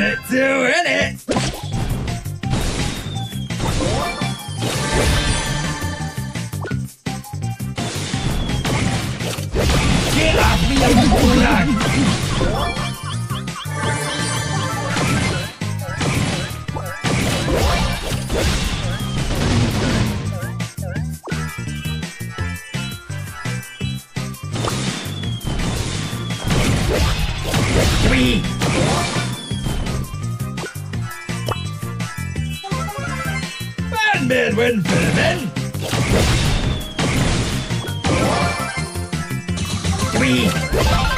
it to win it! Get off me, you bulldog! Three! Man win for the men! Three!